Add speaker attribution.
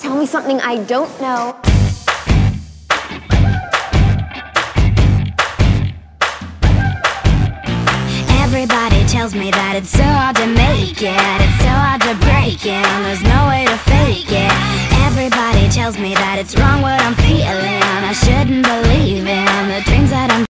Speaker 1: Tell me something I don't know.
Speaker 2: Everybody tells me that it's so hard to make it, it's so hard to break it, and there's no way to fake it. Everybody tells me that it's wrong what I'm feeling, I shouldn't believe in the dreams that I'm